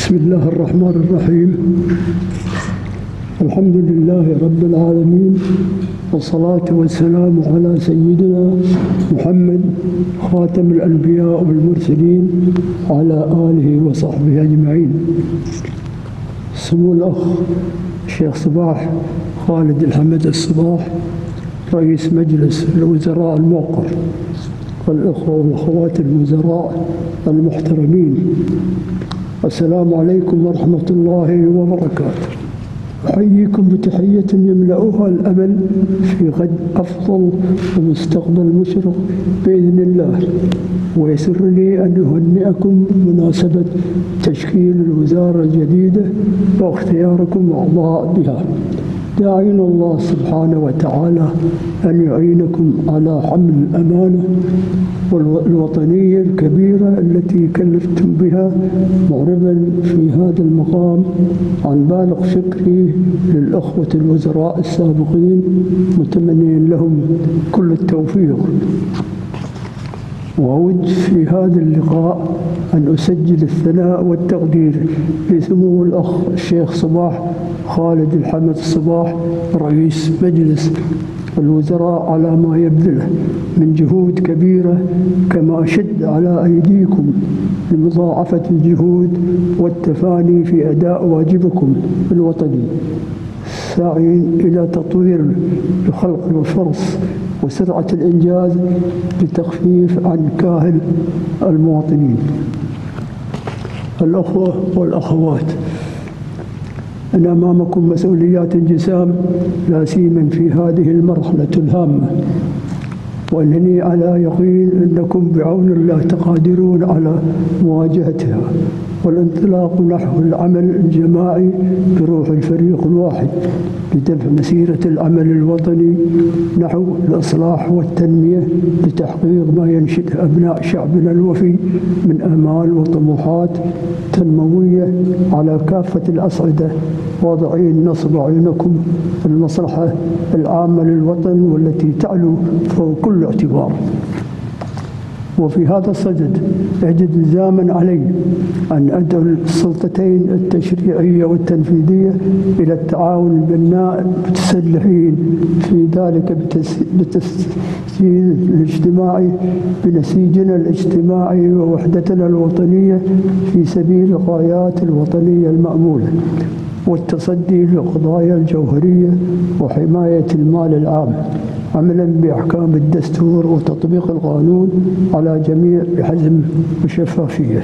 بسم الله الرحمن الرحيم. الحمد لله رب العالمين، والصلاة والسلام على سيدنا محمد خاتم الأنبياء والمرسلين وعلى آله وصحبه أجمعين. سمو الأخ الشيخ صباح خالد الحمد الصباح رئيس مجلس الوزراء الموقر، والأخوة والأخوات الوزراء المحترمين، السلام عليكم ورحمة الله وبركاته. أحييكم بتحية يملأها الأمل في غد أفضل ومستقبل مشرق بإذن الله، ويسر لي أن أهنئكم بمناسبة تشكيل الوزارة الجديدة واختياركم أعضاء بها، داعين الله سبحانه وتعالى أن يعينكم على حمل الأمانة الوطنية الكبيرة التي كلفتم بها، معربا في هذا المقام عن بالغ شكري للأخوة الوزراء السابقين، متمنيا لهم كل التوفيق. وأود في هذا اللقاء أن أسجل الثناء والتقدير لسمو الأخ الشيخ صباح خالد الحمد الصباح رئيس مجلس الوزراء على ما يبذله من جهود كبيرة، كما أشد على أيديكم لمضاعفة الجهود والتفاني في أداء واجبكم الوطني، ساعين إلى تطوير الخلق والفرص وسرعة الإنجاز لتخفيف عن كاهل المواطنين. الأخوة والأخوات، أن أمامكم مسؤوليات جسام لا سيما في هذه المرحلة الهامة، وأنني على يقين أنكم بعون الله تقادرون على مواجهتها والانطلاق نحو العمل الجماعي بروح الفريق الواحد لدفع مسيرة العمل الوطني نحو الإصلاح والتنمية لتحقيق ما ينشده أبناء شعبنا الوفي من آمال وطموحات تنموية على كافة الأصعدة، واضعين نصب عينكم المصلحة العامة للوطن والتي تعلو فوق كل اعتبار. وفي هذا الصدد يجد لزاما علي أن أدعو السلطتين التشريعية والتنفيذية إلى التعاون البناء المتسلحين في ذلك بالتسجيل الاجتماعي بنسيجنا الاجتماعي ووحدتنا الوطنية في سبيل الغايات الوطنية المأمولة، والتصدي للقضايا الجوهرية وحماية المال العام، عملا بأحكام الدستور وتطبيق القانون على جميع بحزم وشفافية.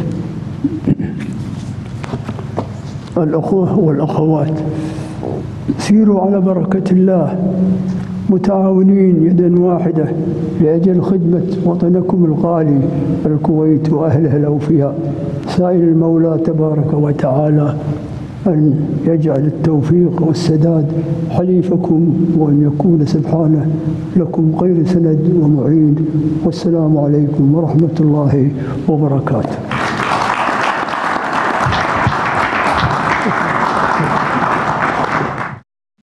الأخوة والأخوات، سيروا على بركة الله متعاونين يدا واحدة لأجل خدمة وطنكم الغالي الكويت وأهلها الأوفياء، سائل المولى تبارك وتعالى أن يجعل التوفيق والسداد حليفكم، وأن يكون سبحانه لكم خير سند ومعين. والسلام عليكم ورحمة الله وبركاته.